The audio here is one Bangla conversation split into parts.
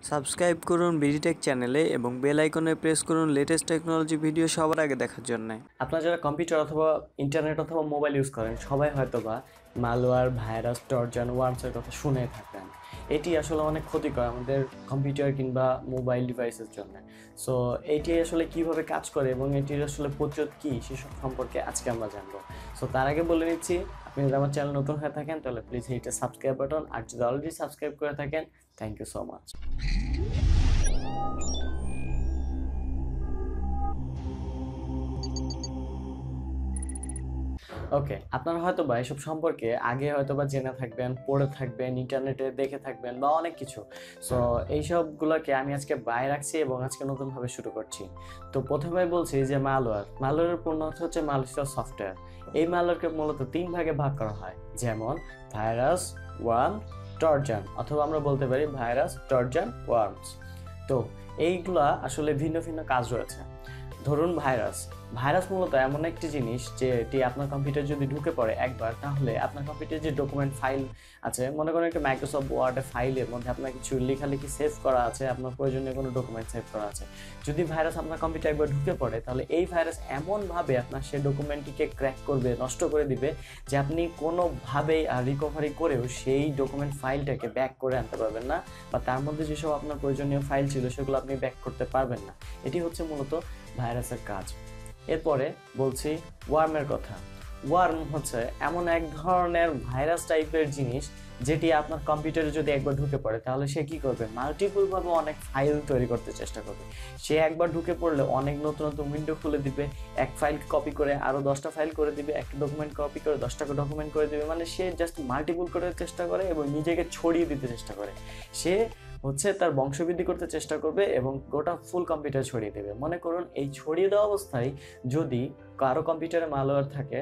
সাবস্ক্রাইব করুন বিডিটেক চ্যানেলে এবং বেল আইকনে প্রেস করুন লেটেস্ট টেকনোলজি ভিডিও সবার আগে দেখার জন্য। আপনারা যারা কম্পিউটার অথবা ইন্টারনেট অথবা মোবাইল ইউজ করেন সবাই হয়তোবা মালওয়্যার, ভাইরাস, টর্জন, ওয়ার্মসের কথা শুনে থাকবেন। এটি আসলে অনেক ক্ষতিকর আমাদের কম্পিউটার কিংবা মোবাইল ডিভাইসের জন্য। সো এটি আসলে কিভাবে কাজ করে এবং এটির আসলে প্রতিরোধ কী সেসব সম্পর্কে আজকে আমরা জানবো। সো তার আগে বলে নিচ্ছি, আপনি যদি আমার চ্যানেল নতুন হয়ে থাকেন তাহলে প্লিজ হিট সাবস্ক্রাইব বাটন, আর যদি অলরেডি সাবস্ক্রাইব করে থাকেন thank you so much. Okay, আপনারা হয়তোবা এসব সম্পর্কে আগে হয়তোবা জেনে থাকবেন, পড়ে থাকবেন, ইন্টারনেটে দেখে থাকবেন বা অনেক কিছু। সো এইসবগুলোকে আমি আজকে বাইরে রাখছি এবং আজকে নতুনভাবে শুরু করছি। তো প্রথমে বলছি যে মালওয়্যারের পূর্ণ অর্থ হচ্ছে malicious সফটওয়্যার। এই মালওয়্যারকে মূলত 3 ভাগে ভাগ করা হয়, যেমন ভাইরাস, ওয়ার্ম, টর্জন, অথবা আমরা বলতে পারি ভাইরাস, টর্জন, ওয়ার্মস। তো এইগুলা আসলে ভিন্ন ভিন্ন কাজ রয়েছে। ধরুন ভাইরাস মূলত এমন একটি জিনিস যে এটি আপনার কম্পিউটার যদি ঢুকে পড়ে একবার, তাহলে আপনার কম্পিউটারে যে ডকুমেন্ট ফাইল আছে, মনে করেন একটা মাইক্রোসফট ওয়ার্ডের ফাইলের মধ্যে আপনার কিছু লেখালেখি সেভ করা আছে, আপনার প্রয়োজনীয় কোনো ডকুমেন্ট সেভ করা আছে। যদি ভাইরাস আপনার কম্পিউটার একবার ঢুকে পড়ে, তাহলে এই ভাইরাস এমনভাবে আপনার সেই ডকুমেন্টটিকে ক্র্যাক করবে, নষ্ট করে দিবে, যে আপনি কোনোভাবেই রিকভারি করেও সেই ডকুমেন্ট ফাইলটাকে ব্যাক করে আনতে পারবেন না, বা তার মধ্যে যেসব আপনার প্রয়োজনীয় ফাইল ছিল সেগুলো আপনি ব্যাক করতে পারবেন না। এটি হচ্ছে মূলত ভাইরাসের কাজ। এরপরে বলছি ওয়ার্মের কথা। ওয়ার্ম হচ্ছে এমন এক ধরনের ভাইরাস টাইপের জিনিস যেটি আপনার কম্পিউটারে যদি একবার ঢুকে পড়ে, তাহলে সে কি করবে, মাল্টিপলভাবে অনেক ফাইল তৈরি করতে চেষ্টা করবে। সে একবার ঢুকে পড়লে অনেক নতুন নতুন উইন্ডো খুলে দিবে, এক ফাইল কপি করে আরও 10টা ফাইল করে দিবে, একটা ডকুমেন্ট কপি করে 10টা ডকুমেন্ট করে দিবে। মানে সে জাস্ট মাল্টিপল করার চেষ্টা করে এবং নিজেকে ছড়িয়ে দিতে চেষ্টা করে। সে তার বংশবৃদ্ধি করতে চেষ্টা করবে এবং গোটা ফুল কম্পিউটার ছড়িয়ে দেবে। মনে করুন এই ছড়িয়ে দেওয়া অবস্থায় যদি কারো কম্পিউটারে মালওয়্যার থাকে,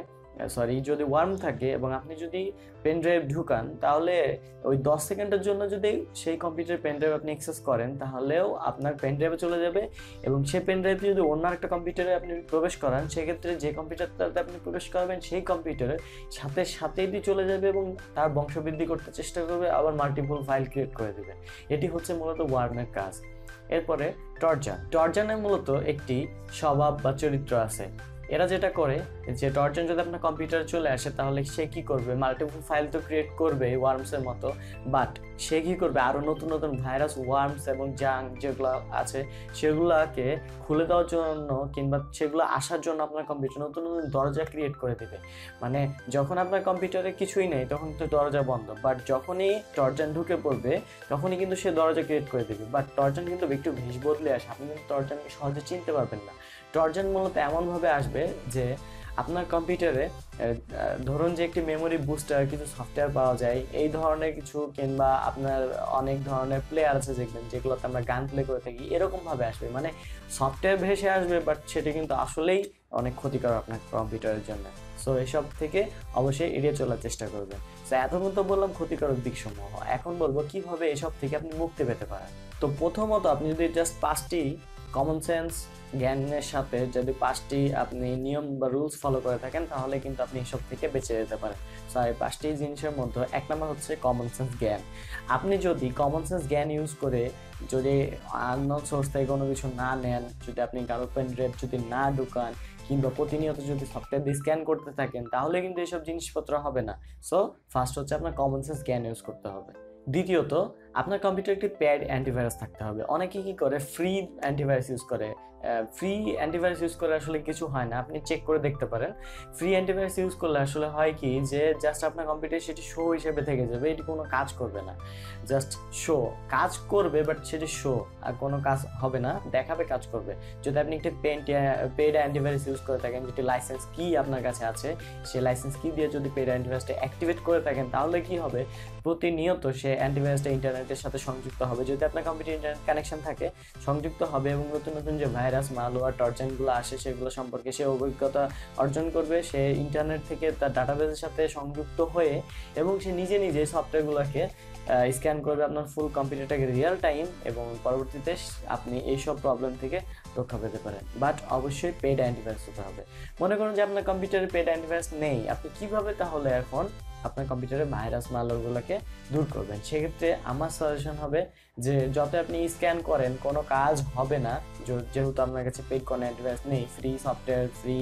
যদি ওয়ার্ম থাকে এবং আপনি যদি পেন ড্রাইভ ঢুকান, তাহলে ওই 10 সেকেন্ডের জন্য যদি সেই কম্পিউটার পেন ড্রাইভ আপনি অ্যাক্সেস করেন, তাহলেও আপনার পেন ড্রাইভে চলে যাবে এবং সেই পেন ড্রাইভে যদি অন্য একটা কম্পিউটারে আপনি প্রবেশ করান, সেক্ষেত্রে যে কম্পিউটারটাতে আপনি প্রবেশ করবেন সেই কম্পিউটারের সাথেই চলে যাবে এবং তার বংশবৃদ্ধি করতে চেষ্টা করবে, আবার মাল্টিপল ফাইল ক্রিয়েট করে দেবে। এটি হচ্ছে মূলত ওয়ার্মের কাজ। এরপরে টর্জনের মূলত একটি স্বভাব বা চরিত্র আছে। এরা যেটা করে যে টর্জন যদি আপনার কম্পিউটারে চলে আসে, তাহলে সে কি করবে, মাল্টিপল ফাইল তো ক্রিয়েট করবে ওয়ার্মসের মতো, বাট সে কি করবে, আরও নতুন নতুন ভাইরাস, ওয়ার্মস এবং জাঙ্ক যেগুলো আছে সেগুলোকে খুলে দেওয়ার জন্য কিংবা সেগুলো আসার জন্য আপনার কম্পিউটার নতুন নতুন দরজা ক্রিয়েট করে দেবে। মানে যখন আপনার কম্পিউটারে কিছুই নেই তখন তো দরজা বন্ধ, বাট যখনই টর্জন ঢুকে পড়বে তখনই কিন্তু সে দরজা ক্রিয়েট করে দেবে। বাট টর্জন কিন্তু একটু ভেষ বদলে আসে, আপনি কিন্তু টর্জনকে সহজে চিনতে পারবেন না। টর্জন মূলত এমনভাবে আসবে যে আপনার কম্পিউটারে ধরুন যে একটি মেমোরি বুস্টার কিছু সফটওয়্যার পাওয়া যায়, এই ধরনের কিছু, কিংবা আপনার অনেক ধরনের প্লেয়ার আছে যেগুলোতে আমরা গান প্লে করে থাকি, এরকমভাবে আসবে। মানে সফটওয়্যার ভেসে আসবে, বাট সেটা কিন্তু আসলেই অনেক ক্ষতিকর আপনার কম্পিউটারের জন্য। সো এসব থেকে অবশ্যই এড়িয়ে চলার চেষ্টা করবেন। সো এতক্ষণ তো বললাম ক্ষতিকারক দিকসমূহ, এখন বলবো কিভাবে এসব থেকে আপনি মুক্তি পেতে পারেন। তো প্রথমত আপনি যদি জাস্ট 5টি কমন সেন্স জ্ঞানের সাথে যদি 5টি আপনি নিয়ম বা রুলস ফলো করে থাকেন, তাহলে কিন্তু আপনি এসব থেকে বেঁচে যেতে পারেন। সো এই 5টি জিনিসের মধ্যে 1 নম্বর হচ্ছে কমন সেন্স জ্ঞান। আপনি যদি কমন সেন্স জ্ঞান ইউজ করে যদি আননোন সোর্স থেকে কোনো কিছু না নেন, যদি আপনি কারো পেন ড্রাইভ যদি না ঢুকান, কিংবা প্রতিনিয়ত যদি সফটওয়্যার দিয়ে স্ক্যান করতে থাকেন, তাহলে কিন্তু এসব জিনিসপত্র হবে না। সো ফার্স্ট হচ্ছে আপনার কমন সেন্স জ্ঞান ইউজ করতে হবে। দ্বিতীয়ত, আপনার কম্পিউটারে একটি পেড অ্যান্টিভাইরাস থাকতে হবে। অনেকে কি করে, ফ্রি অ্যান্টিভাইরাস ইউজ করে। ফ্রি অ্যান্টিভাইরাস ইউজ করে আসলে কিছু হয় না, আপনি চেক করে দেখতে পারেন। ফ্রি অ্যান্টিভাইরাস ইউজ করলে আসলে হয় কি, যে জাস্ট আপনার কম্পিউটারে সেটি শো হিসেবে থেকে যাবে, এটি কোনো কাজ করবে না। জাস্ট শো কাজ করবে, বাট সেটি শো আর কোনো কাজ হবে না, দেখাবে কাজ করবে। যদি আপনি একটি পেড অ্যান্টিভাইরাস ইউজ করে থাকেন, যেটি লাইসেন্স কি আপনার কাছে আছে, সেই লাইসেন্স কি দিয়ে যদি পেড অ্যান্টিভাইরাসটা অ্যাক্টিভেট করে থাকেন, তাহলে কি হবে, প্রতিনিয়ত সে অ্যান্টিভাইরাসটা ইন্টারনেটের সাথে সংযুক্ত হবে। যদি আপনার কম্পিউটার ইন্টারনেট কানেকশন থাকে, সংযুক্ত হবে এবং নতুন নতুন যে ভাইরাস, মালওয়্যার, টর্জনগুলো আসে সেগুলো সম্পর্কে সে অভিজ্ঞতা অর্জন করবে। সে ইন্টারনেট থেকে তার ডাটাবেসের সাথে সংযুক্ত হয়ে এবং সে নিজে নিজে সফটওয়্যারগুলোকে স্ক্যান করবে আপনার ফুল কম্পিউটারটাকে রিয়েল টাইম, এবং পরবর্তীতে আপনি এইসব প্রবলেম থেকে রক্ষা পেতে পারেন। বাট অবশ্যই পেড অ্যান্টিভাইরাস হতে হবে। মনে করুন যে আপনার কম্পিউটারে পেড অ্যান্টিভাইরাস নেই, আপনি কিভাবে তাহলে এখন আপনার কম্পিউটারে ভাইরাস ম্যালওয়্যারগুলোকে দূর করবেন। সেক্ষেত্রে আমার সাজেশন হবে যে যত আপনি স্ক্যান করেন কোনো কাজ হবে না, যেহেতু আপনার কাছে পেইড কোনো অ্যান্টিভাইরাস নেই, ফ্রি সফটওয়্যার, ফ্রি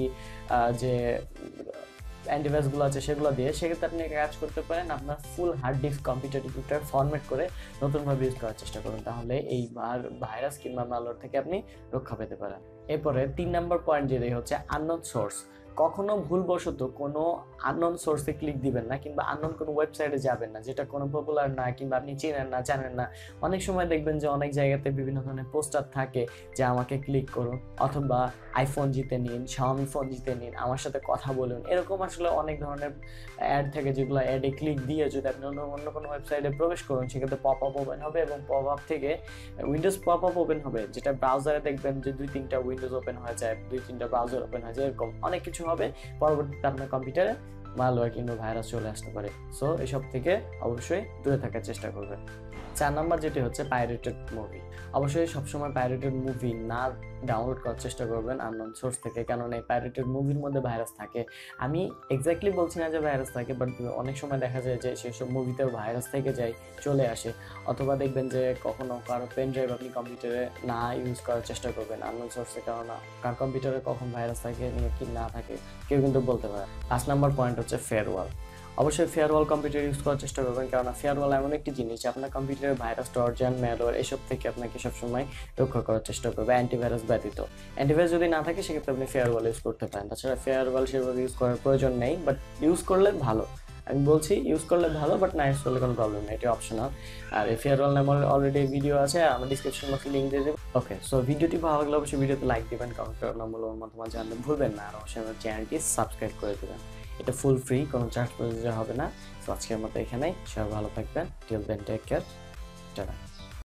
যে অ্যান্টিভাইরাসগুলো আছে সেগুলো দিয়ে, সেক্ষেত্রে আপনি কাজ করতে পারেন আপনার ফুল হার্ড ডিস্ক কম্পিউটারটা ফরম্যাট করে নতুনভাবে ইউজ করার চেষ্টা করুন, তাহলে এই ভাইরাস কিংবা ম্যালওয়্যার থেকে আপনি রক্ষা পেতে পারেন। এরপরে 3 নম্বর পয়েন্ট যেটাই হচ্ছে আননোন সোর্স। কখনো ভুলবশত কোনো আননোন সোর্সে ক্লিক দিবেন না কিংবা আননোন কোনো ওয়েবসাইটে যাবেন না যেটা কোনো পপুলার না কিংবা আপনি চেনেন না, জানেন না। অনেক সময় দেখবেন যে অনেক জায়গাতে বিভিন্ন ধরনের পোস্টার থাকে যে আমাকে ক্লিক করুন, অথবা আইফোন জিতে নিন, শাওমি ফোন জিতে নিন, আমার সাথে কথা বলুন, এরকম আসলে অনেক ধরনের অ্যাড থাকে যেগুলো অ্যাডে ক্লিক দিয়ে যদি আপনি অন্য কোনো ওয়েবসাইটে প্রবেশ করুন সেক্ষেত্রে পপ আপ ওপেন হবে এবং পপ আপ থেকে উইন্ডোজ পপ আপ ওপেন হবে, যেটা ব্রাউজারে দেখবেন যে 2-3টা উইন্ডোজ ওপেন হয়ে যায়, 2-3টা ব্রাউজার ওপেন হয়ে যায়, এরকম অনেক কিছু হবে। পরবর্তীতে আপনার কম্পিউটারে ম্যালওয়্যার কিংবা ভাইরাস চলে আসতে পারে। সো এসব থেকে অবশ্যই দূরে থাকার চেষ্টা করবেন। 4 নাম্বার যেটি হচ্ছে পাইরেটেড মুভি। অবশ্যই সবসময় পাইরেটেড মুভি না ডাউনলোড করার চেষ্টা করবেন আননোন সোর্স থেকে, কারণ এই পাইরেটেড মুভির মধ্যে ভাইরাস থাকে। আমি এক্স্যাক্টলি বলছি না যে ভাইরাস থাকে, বাট অনেক সময় দেখা যায় যে সেসব মুভিতেও ভাইরাস থেকে যায়, চলে আসে। অথবা দেখবেন যে কখনো কারো পেন ড্রাইভ আপনি কম্পিউটারে না ইউজ করার চেষ্টা করবেন আননোন সোর্সে, কারণ কার কম্পিউটারে কখন ভাইরাস থাকে কি না থাকে কেউ কিন্তু বলতে পারে। 5 নাম্বার পয়েন্ট হচ্ছে ফায়ারওয়াল। অবশ্যই ফায়ারওয়াল কম্পিউটার ইউজ করার চেষ্টা করবেন, কারণ ফায়ারওয়াল এমন একটি জিনিস আপনার কম্পিউটারের ভাইরাস, ট্রোজান, ম্যালওয়্যার এসব থেকে আপনাকে সবসময় রক্ষা করার চেষ্টা করবে অ্যান্টিভাইরাস ব্যতীত। অ্যান্টিভাইরাস যদি না থাকে সেক্ষেত্রে আপনি ফায়ারওয়াল ইউজ করতে পারেন। তাছাড়া ফায়ারওয়াল সেভাবে ইউজ করার প্রয়োজন নেই, বাট ইউজ করলে ভালো। আমি বলছি ইউজ করলে ভালো, বাট না ইউজ করলে কোনো প্রবলেম নেই, এটি অপশনাল। আর এই ফায়ারওয়াল নামে অলরেডি ভিডিও আছে, আমার ডিসক্রিপশন বক্সে লিঙ্ক দিয়ে দেবো। ওকে, সো ভিডিওটি ভালো লাগলে অবশ্যই ভিডিওতে লাইক দিবেন, কমেন্ট করার মূল্যবান মতামত জানতে ভুলবেন না, আর অবশ্যই আমার চ্যানেলটি সাবস্ক্রাইব করে দেবেন। এটা ফুল ফ্রি, কোনো চার্জ প্রযোজ্য হবে না। তো আজকের মতো এখানেই, সবাই ভালো থাকবেন। Till then take care, tata.